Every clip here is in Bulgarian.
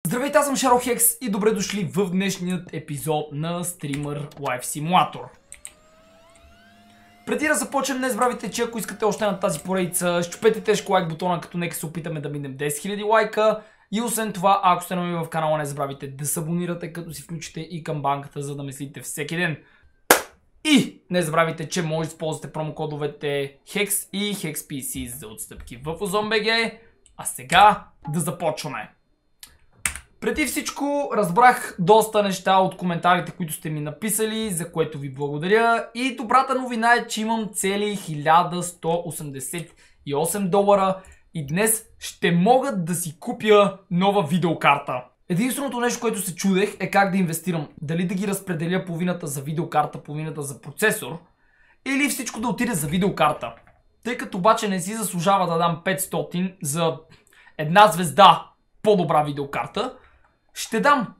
Здравейте, аз съм Шаро-Хекс и добре дошли в днешният епизод на Streamer Life Simulator. Преди да започнем, не забравяйте, че ако искате още на тази поредица, щупете тежко лайк бутона, като нека се опитаме да минем 10 000 лайка. И освен това, ако сте нови в канала, не забравяйте да се абонирате, като си включите и камбанката, за да ме следите всеки ден. И не забравяйте, че може да използвате промокодовете HEX и HEXPC за отстъпки в OZON.BG. А сега да започваме. Преди всичко разбрах доста неща от коментарите, които сте ми написали, за което ви благодаря. И добрата новина е, че имам цели $1188 и днес ще мога да си купя нова видеокарта. Единственото нещо, което се чудех, е как да инвестирам. Дали да ги разпределя половината за видеокарта, половината за процесор, или всичко да отиде за видеокарта. Тъй като обаче не си заслужава да дам 500 за една звезда по-добра видеокарта, ще дам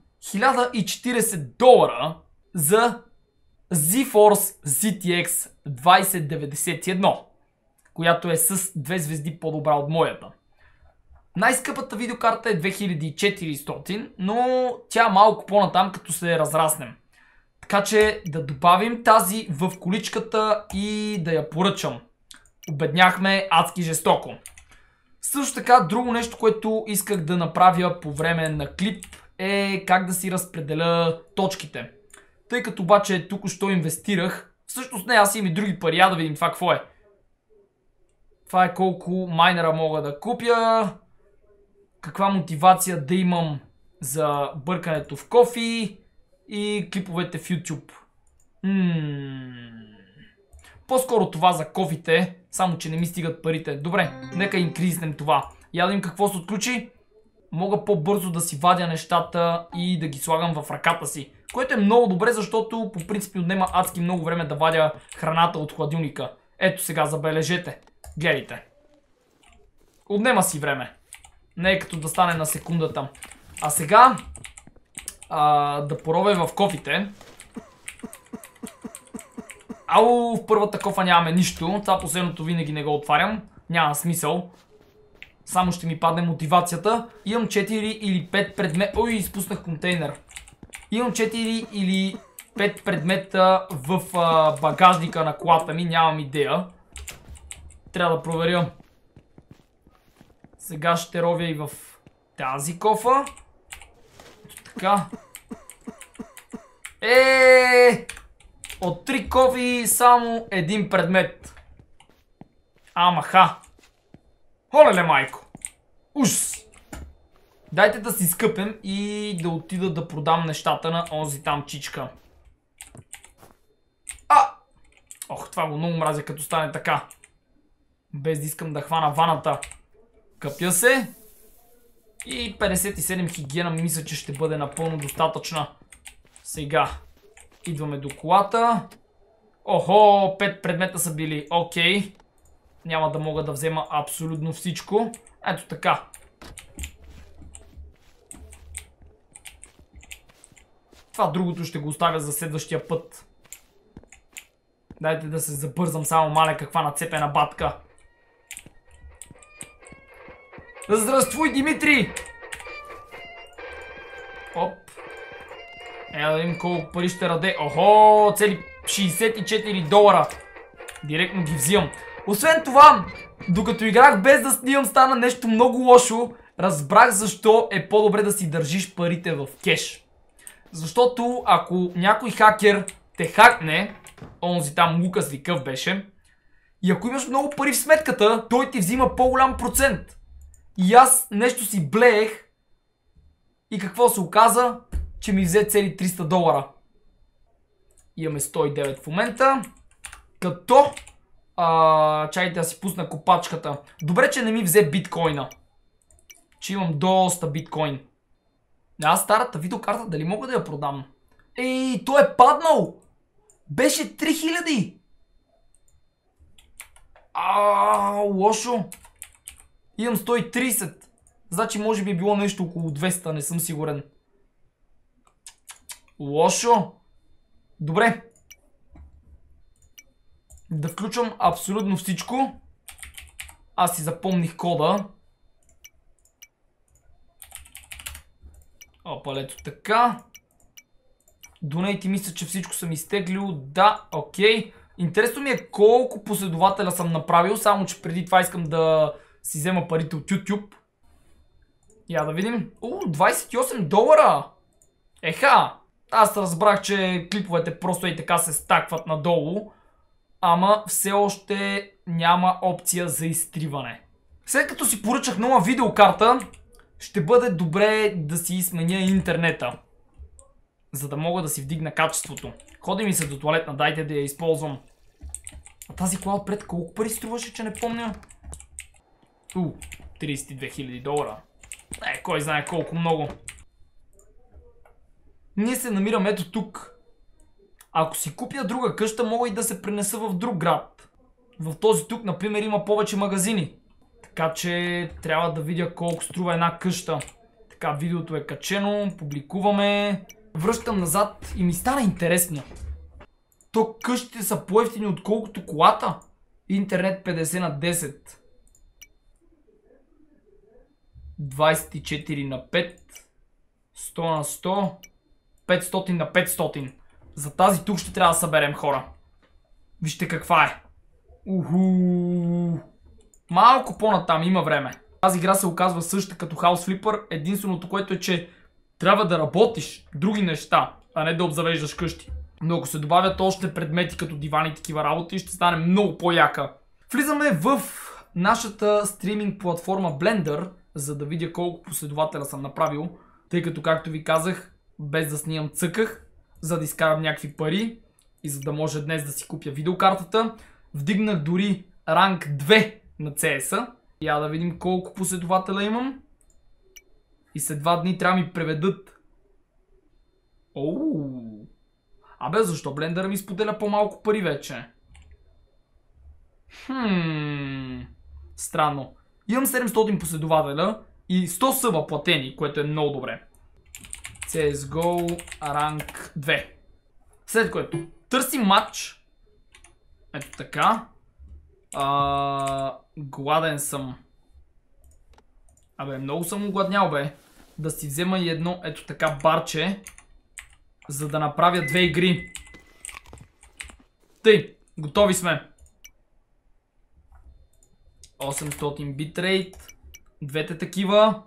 $1040 за GeForce GTX 2091, която е с 2 звезди по-добра от моята. Най-скъпата видеокарта е 2400, но тя е малко по-натам, като се разраснем. Така че да добавим тази в количката и да я поръчам. Обедняхме адски жестоко. Също така, друго нещо, което исках да направя по време на клип, е как да си разпределя точките. Тъй като обаче тук-що инвестирах, всъщност не, аз имам и други пари, да видим това какво е. Това е колко майнера мога да купя, каква мотивация да имам за бъркането в кофи и клиповете в YouTube. По-скоро това за кофите, само че не ми стигат парите. Добре, нека инкризнем това. Я да им какво се отключи. Мога по-бързо да си вадя нещата и да ги слагам в ръката си. Което е много добре, защото по принцип отнема адски много време да вадя храната от хладилника. Ето сега, забележете. Гледайте. Отнема си време. Не е като да стане на секундата. А сега да поровя в кофите. Ау, в първата кофа нямаме нищо. Това последното винаги не го отварям. Няма смисъл. Само ще ми падне мотивацията. Имам 4 или 5 предмета. Ой, изпуснах контейнер. Имам 4 или 5 предмета в багажника на колата ми. Нямам идея. Трябва да проверя. Сега ще ровя и в тази кофа. Така. От 3 кофи само един предмет. Амаха. Олеле, майко. Ужас. Дайте да си скъпем и да отида да продам нещата на онзи там чичка. Ох, това го много мразя като стане така. Без да искам да хвана ваната. Къпя се. И 57 хигиена мисля, че ще бъде напълно достатъчна. Сега идваме до колата. Охо, 5 предмета са били. Окей. Няма да мога да взема абсолютно всичко. Ето така. Това другото ще го оставя за следващия път. Дайте да се забързам, само маля каква нацепена батка. Здравствуй, Димитри! Оп. Да видим колко пари ще раде. Охо, цели $64. Директно ги взимам. Освен това, докато играх без да снимам, стана нещо много лошо. Разбрах защо е по-добре да си държиш парите в кеш. Защото ако някой хакер те хакне, онзи там Лукас ли къв беше, и ако имаш много пари в сметката, той ти взима по-голям процент. И аз нещо си блеех и какво се оказа? Че ми взе цели $300. Имаме 109 в момента. Като чайте да си пусна копачката. Добре, че не ми взе биткоина. Че имам доста биткоин. Аз старата видеокарта дали мога да я продам? Ей, той е паднал! Беше 3000! Лошо! Имам 130. Значи може би е било нещо около 200, не съм сигурен. Лошо! Добре. Да включвам абсолютно всичко. Аз си запомних кода. Опа, ето така. Донейти, мисля, че всичко съм изтеглил. Да, окей. Интересно ми е колко последователя съм направил, само че преди това искам да си взема парите от YouTube. Я да видим. 28 долара! Еха! Аз разбрах, че клиповете просто и така се стакват надолу. Ама все още няма опция за изтриване. След като си поръчах нова видеокарта, ще бъде добре да си сменя интернета. За да мога да си вдигна качеството. Ходи ми се до туалетна, дайте да я използвам. А тази кола отпред колко пари струваше, че не помня? 32 000 долара. Кой знае колко много. Ние се намираме ето тук. Ако си купя друга къща, мога и да се пренеса в друг град. В този тук, например, има повече магазини. Така че трябва да видя колко струва една къща. Така, видеото е качено, публикуваме. Връщам назад и ми стана интересно. То къщите са по-евтини отколкото колата. Интернет 50 на 10. 24 на 5. 100 на 100. 500 на 500. За тази тук ще трябва да съберем, хора. Вижте каква е. Малко по-натам има време. Тази игра се оказва същата като House Flipper. Единственото, което е, че трябва да работиш други неща, а не да обзавеждаш къщи. Но ако се добавят още предмети като дивани и такива работи, ще стане много по-яка. Влизаме в нашата стриминг платформа Blender, за да видя колко последователя съм направил. Тъй като, както ви казах, без да снимам цъках, за да изкарам някакви пари и за да може днес да си купя видеокартата. Вдигнах дори ранг 2 на CS-а. Я да видим колко последователя имам. И след 2 дни трябва да ми преведат. Абе, защо блендъра ми споделя по-малко пари вече? Странно. Имам 700 последователя и 100 съба платени, което е много добре. CSGO ранг 2. След което търсим матч. Ето така. Гладен съм. Абе, много съм огладнял, бе. Да си взема и едно, ето така, барче, за да направя 2 игри. Тъй, готови сме. 800 битрейт. Двете такива.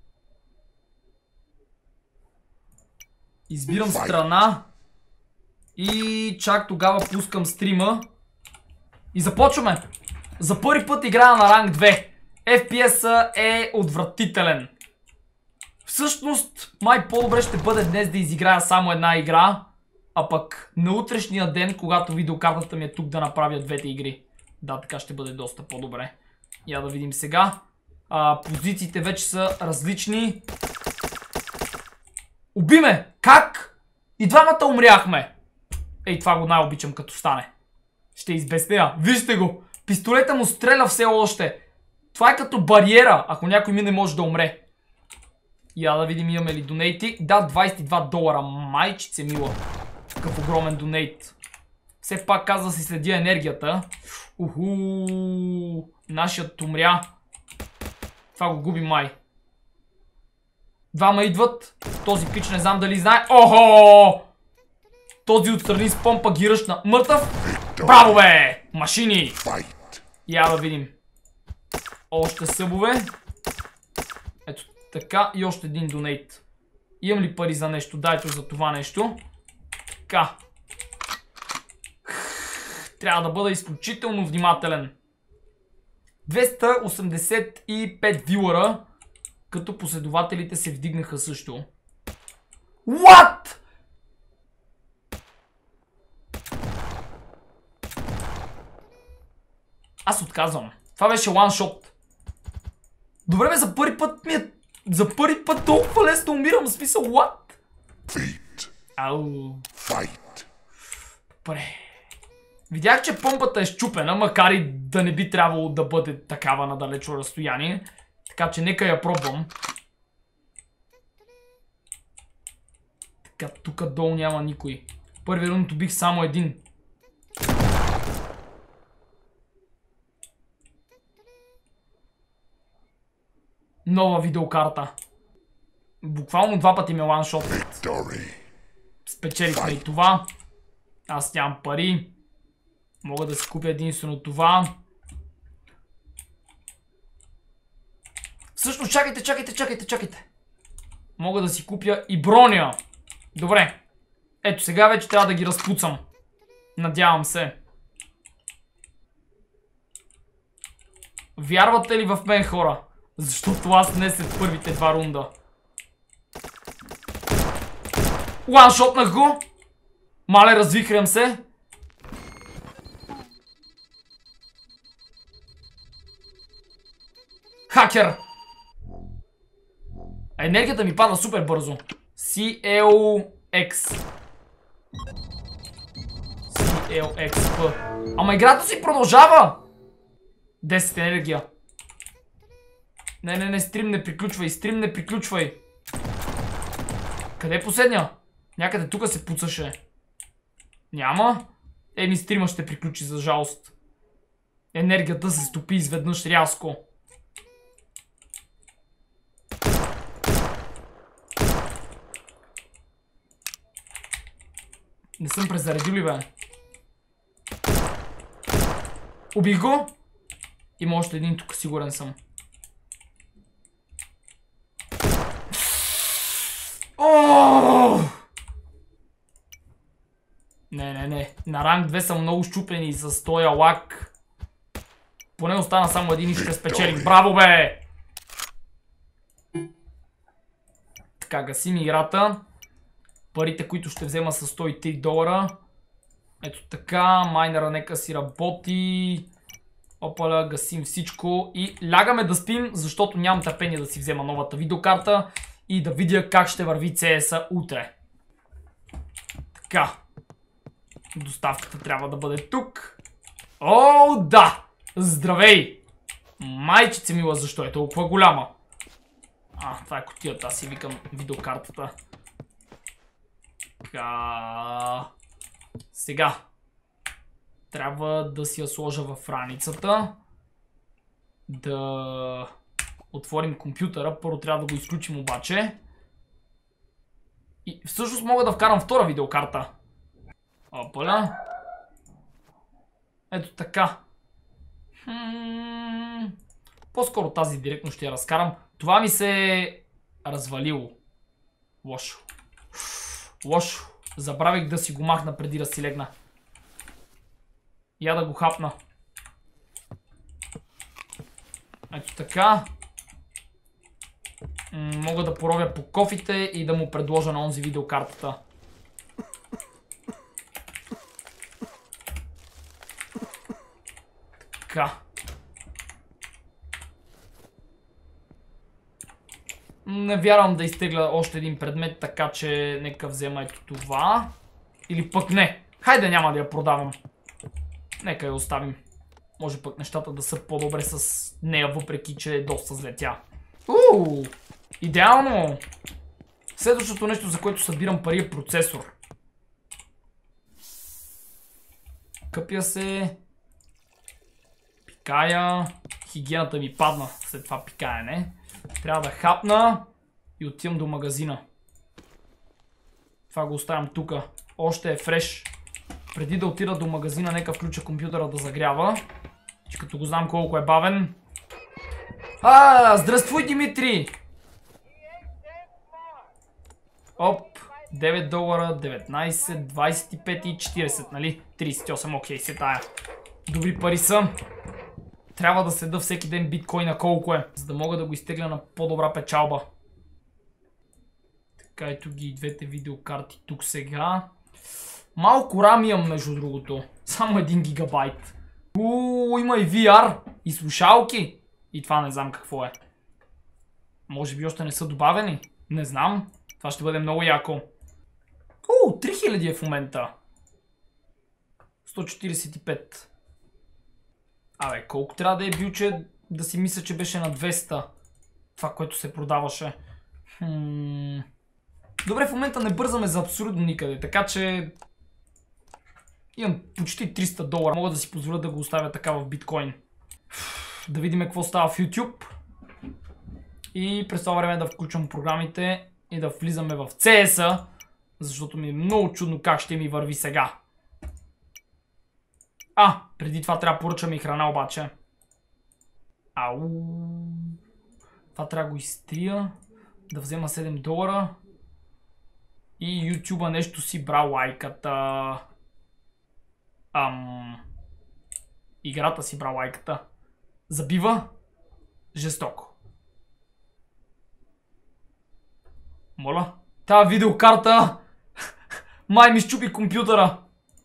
Избирам страна. И чак тогава пускам стрима. И започваме. За първи път играя на ранг 2. FPS е отвратителен. Всъщност, май по-добре ще бъде днес да изиграя само една игра. А пък на утрешния ден, когато видеокартата ми е тук, да направя двете игри. Да, така ще бъде доста по-добре. Я да видим сега. Позициите вече са различни. Уби ме! Как? И двамата умряхме. Ей, това го най-обичам като стане. Ще избесня. Вижте го. Пистолета му стреля все още. Това е като бариера, ако някой ми не може да умре. Я да видим имаме ли донейти. Да, 22 долара. Майчице мила. Такъв огромен донейт. Все пак казва си следя енергията. Нашият умря. Това го губи май. Двама идват. Този пич не знам дали знае. Охо! Този отстрани с помпа ги ръщна. Мъртъв. Браво, бе! Машини! Я да видим. Още събове. Ето така. И още един донейт. Имам ли пари за нещо? Дайте за това нещо. Така. Трябва да бъда изключително внимателен. 285 вилъра. Като последователите се вдигнаха също. What? Аз отказвам. Това беше one-shot. Добре, бе, за първи път ми е... За първи път толкова лесно умирам. В смисъл, what? Ау. Добре. Видях, че помпата е счупена, макар и да не би трябвало да бъде такава на далечо разстояние. Така че нека я пробвам. Така, тук долу няма никой. Първи рунд убих само един. Нова видеокарта. Буквално 2 пъти ме ланшотът. Спечелихме и това. Аз нямам пари. Мога да си купя единствено това. Всъщност, чакайте. Мога да си купя и броня. Добре. Ето сега вече трябва да ги разпуцам. Надявам се. Вярвате ли в мен, хора? Защото аз не след първите 2 рунда. Ланшотнах го. Мале, развихрям се. Хакер. Енергията ми пада супер бързо. CLX. CLXP. Ама играта си продължава. 10 енергия. Не, стрим не приключвай. Къде е последния? Някъде тук се пуцаше. Няма. Еми, стрима ще приключи, за жалост. Енергията се стопи изведнъж рязко. Не съм презаредил ли, бе? Убих го. Има още един тук, сигурен съм. Не. На ранг 2 съм много щупени с този лак. Поне остана само един и ще спечелим. Браво, бе! Така, гасим играта. Парите, които ще взема са $103. Ето така, майнера нека си работи. Опаля, гасим всичко и лягаме да спим, защото нямам търпение да си взема новата видеокарта и да видя как ще върви CS-а утре. Така. Доставката трябва да бъде тук. О, да! Здравей! Майчице мила, защо е толкова голяма? Това е кутията, аз си викам видеокартата. Така. Сега. Трябва да си я сложа в раницата. Да отворим компютъра. Първо трябва да го изключим обаче. И всъщност мога да вкарам втора видеокарта. Опаля. Ето така. По-скоро тази директно ще я разкарам. Това ми се е развалило. Лошо. Забравих да си го махна преди да си легна. Я да го хапна. Ето така. Мога да поровя по кофите и да му предложа на онзи видеокартата. Така. Не вярвам да изтегля още един предмет, така че нека взема ето това. Или пък не. Хайде, няма да я продавам. Нека я оставим. Може пък нещата да са по-добре с нея, въпреки че е доста зле тя. Идеално! Следващото нещо, за което събирам пари, е процесор. Къпя се. Пикая. Хигиената ми падна след това пикаене. Трябва да хапна и отивам до магазина. Това го оставям тук. Още е фреш. Преди да отида до магазина, нека включа компютъра да загрява. Че като го знам колко е бавен. Здравствуй, Димитри! Оп, $9, 19, 25 и 40, нали? 38, окей, се тая. Добри пари са. Трябва да следа всеки ден биткоина колко е, за да мога да го изтегля на по-добра печалба. Така, ето ги и двете видеокарти тук сега. Малко рам имам, между другото. Само 1 гигабайт. Има и VR. И слушалки. И това не знам какво е. Може би още не са добавени. Не знам. Това ще бъде много яко. 3000 е в момента. 145. Абе, колко трябва да е бил, че да си мисля, че беше на 200. Това, което се продаваше. Добре, в момента не бързаме за абсолютно никъде, така че имам почти $300. Мога да си позволя да го оставя така в биткоин. Да видим какво става в YouTube. И през това време да включвам програмите и да влизаме в CS-а, защото ми е много чудно как ще ми върви сега. Преди това трябва да поръчам и храна обаче. Това трябва да го изтрия. Да взема $7. И YouTube нещо си бра лайката. Играта си бра лайката. Забива. Жестоко. Моля. Тая видеокарта май ми щупи компютъра.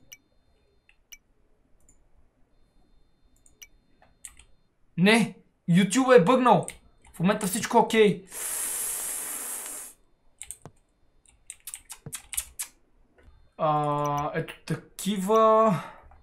Не, YouTube е бъгнал. В момента всичко е окей. Ето такива.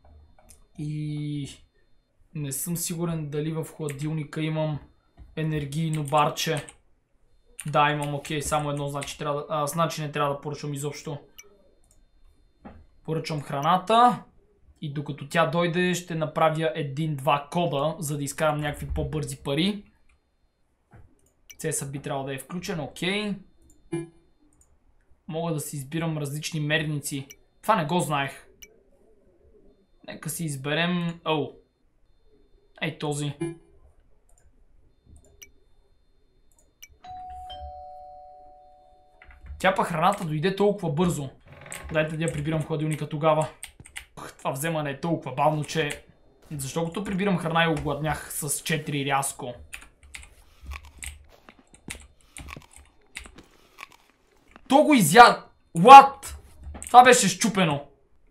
И не съм сигурен дали в хладилника имам енергийно барче. Да, имам, окей, само едно, значи не трябва да поръчвам изобщо. Поръчвам храната и докато тя дойде ще направя 1-2 кода, за да изкарам някакви по-бързи пари. CS би трябвало да е включен, окей. Мога да си избирам различни мерници. Това не го знаех. Нека си изберем... Ей този. Тя па храната дойде толкова бързо. Дайте да я прибирам в хладилника тогава. Това вземане е толкова бавно, че... Защо като прибирам храна и огладнях с 4 рязко? То го изя... What? Това беше счупено.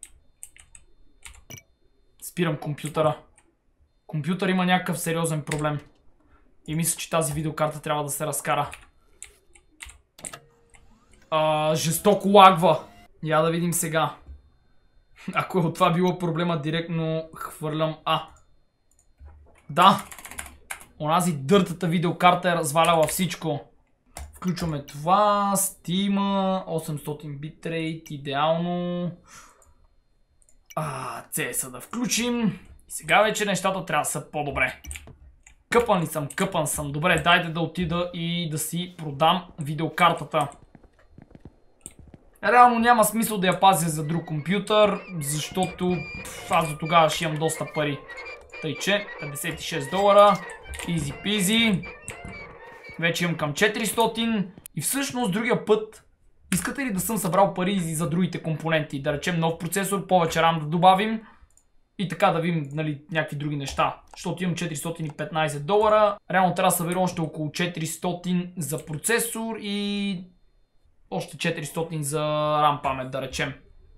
Спирам компютъра. Компютър има някакъв сериозен проблем. И мисля, че тази видеокарта трябва да се разкара. Жестоко лагва. Я да видим сега. Ако от това било проблема, директно хвърлям Да. Онази дъртата видеокарта е разваляла всичко. Включваме това. Steam. 800 битрейт. Идеално. CS да включим. И сега вече нещата трябва да са по-добре. Къпан съм. Добре, дайте да отида и да си продам видеокартата. Реално няма смисъл да я пазя за друг компютър, защото аз до тогава ще имам доста пари. Тъй че, $56. Easy peasy. Вече имам към 400. И всъщност другия път, искате ли да съм събрал пари за другите компоненти? Да речем нов процесор, повече RAM да добавим. И така да видим, нали, някакви други неща. Защото имам $415. Реално трябва да събера още около 400 за процесор и още 400 за RAM памет, да речем.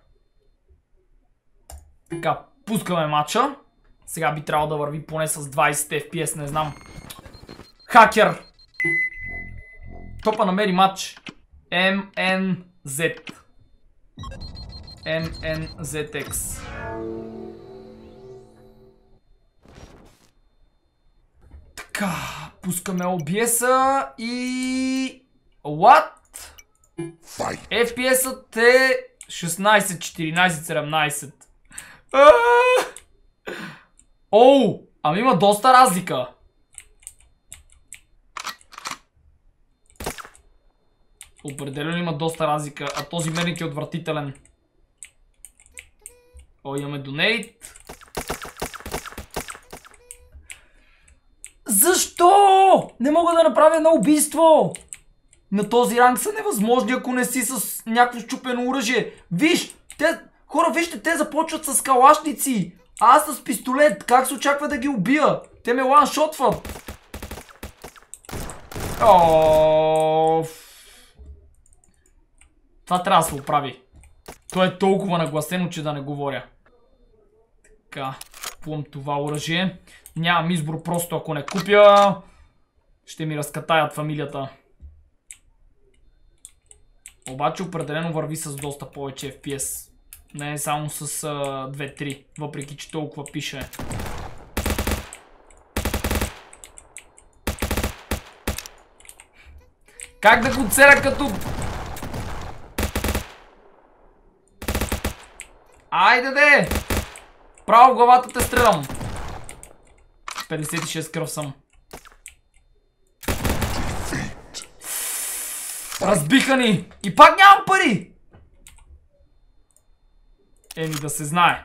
Така, пускаме матча. Сега би трябвало да върви поне с 20 FPS, не знам. Хакер! Топа намери матч. MNZ. MNZX. Така, пускаме OBS-а и... What? FPS-ът е 16, 14, 17. Ами има доста разлика. Определено има доста разлика, а този мерник е отвратителен. Имаме донейт. Защо? Не мога да направя едно убийство. На този ранг са невъзможни, ако не си с някакво счупено оръжие. Виж, хора, вижте, те започват с калашници. А аз с пистолет. Как се очаква да ги убия? Те ме ланшотват. Това трябва да се оправи. То е толкова нагласено, че да не говоря. Така, купувам това оръжие. Нямам избор, просто ако не купя, ще ми разкатаят фамилията. Обаче определено върви с доста повече FPS. Не само с 2-3, въпреки че толкова пише. Как да го целя като... Айде де! Право главата те стрелям. 56 кръв съм. Разбиха ни! И пак нямам пари! Еми да се знае.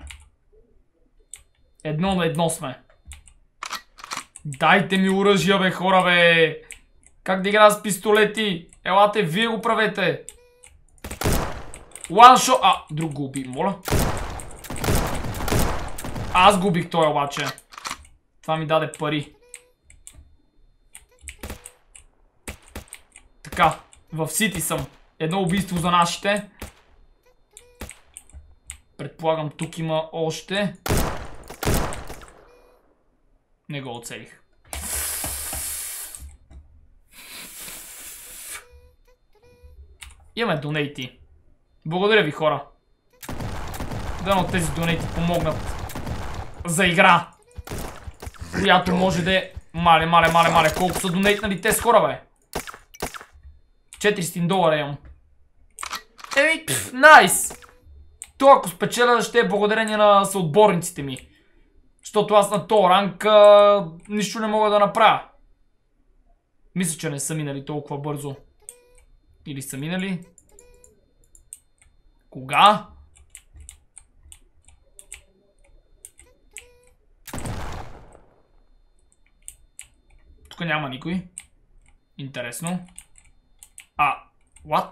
1-1 сме. Дайте ми оръжия, бе, хора, бе! Как да игра с пистолети? Елате, вие го правете! One shot... друг го уби, моля. Аз го убих той обаче. Това ми даде пари. Така, в Сити съм. Едно убийство за нашите. Предполагам, тук има още. Не го оцелих. Имаме донейти. Благодаря ви, хора. Дано тези донейти помогнат за игра, която може да е... Мале. Колко са донейтнали те с хора, бе? $400 имам. Еми, найс! То ако спечеля, ще е благодарение на съотборниците ми. Защото аз на този ранг нищо не мога да направя. Мисля, че не са минали толкова бързо. Или са минали? Кога? Тук няма никой. Интересно. What?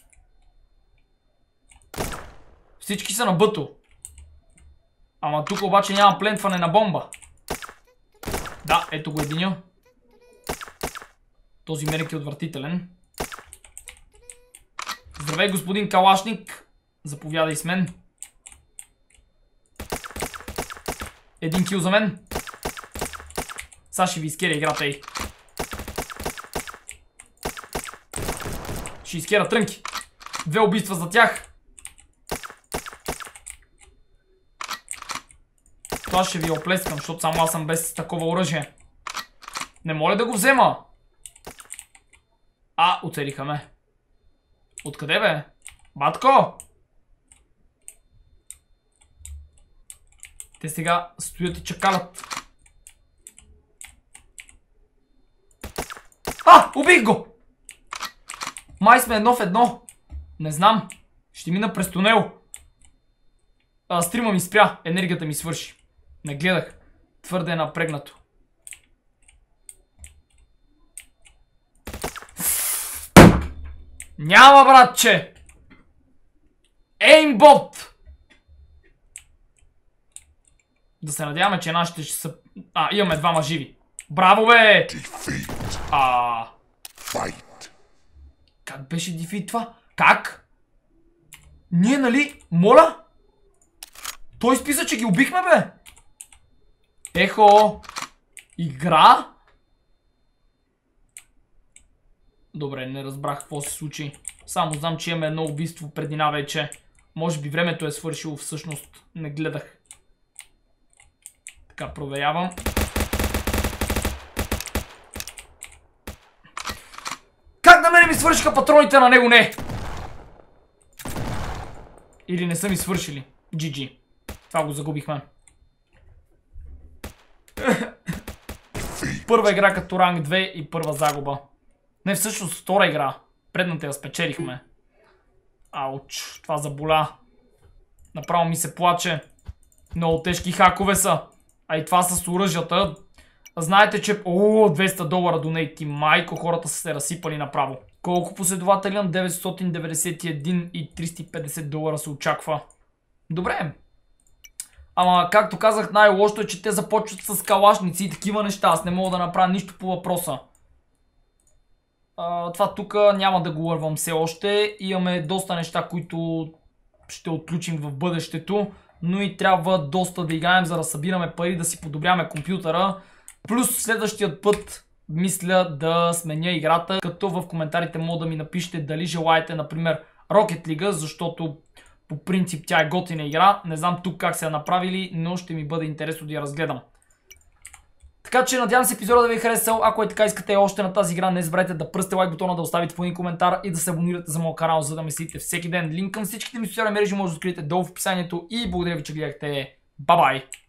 Всички са на бъто. Ама тук обаче няма плентване на бомба. Да, ето го единя. Този мерик е отвратителен. Здравей, господин Калашник. Заповядай с мен. Един кил за мен. Сега ще ви изкера играта ей. Ще изкера трънки. 2 убийства за тях. Това ще ви оплескам, защото само аз съм без такова оръжие. Не моля да го взема. Оцелиха ме. Откъде, бе? Батко! Те сега стоят и чакалят. Убих го! Май сме 1 в 1. Не знам. Ще мина през тунел. Стрима ми спря. Енергията ми свърши. Не гледах. Твърде е напрегнато. Няма, братче! Еймбот! Да се надяваме, че нашите ще са... имаме 2 живи. Браво, бе! Как беше дефит това? Как? Ние, нали? Моля? Той списа, че ги убихме, бе! Ехо! Игра? Добре, не разбрах какво се случи. Само знам, че имаме едно убийство предина вече. Може би времето е свършило всъщност. Не гледах. Така, проверявам. Как на мене ми свършиха патроните, на него не? Или не са ми свършили? GG. Това го загубихме. Първа игра като ранг 2 и първа загуба. Не, всъщност втора игра. Предната я спечелихме. Ауч, това заболя. Направо ми се плаче. Много тежки хакове са. И това с оръжията. Знаете, че... $200 донейти. Майко, хората са се разсипали направо. Колко последователи имам? 991 и $350 се очаква. Добре. Ама, както казах, най-лошото е, че те започват с калашници и такива неща. Аз не мога да направя нищо по въпроса. Това тук няма да го вървам все още. Имаме доста неща, които ще отключим в бъдещето. Но и трябва доста да играем, за да събираме пари, да си подобряме компютъра. Плюс следващият път мисля да сменя играта, като в коментарите мога да ми напишете дали желаете, например, Rocket League, защото по принцип тя е готина игра. Не знам тук как се я направили, но ще ми бъде интересно да я разгледам. Така че надявам се епизода да ви е харесал. Ако е така искате още на тази игра, не забравяйте да пръсте лайк бутона, да оставите по един коментар и да се абонирате за моят канал, за да ме следите всеки ден. Линк към всичките ми социални мрежи може да откриете долу в описанието и благодаря ви, че гледахте. Бай-бай!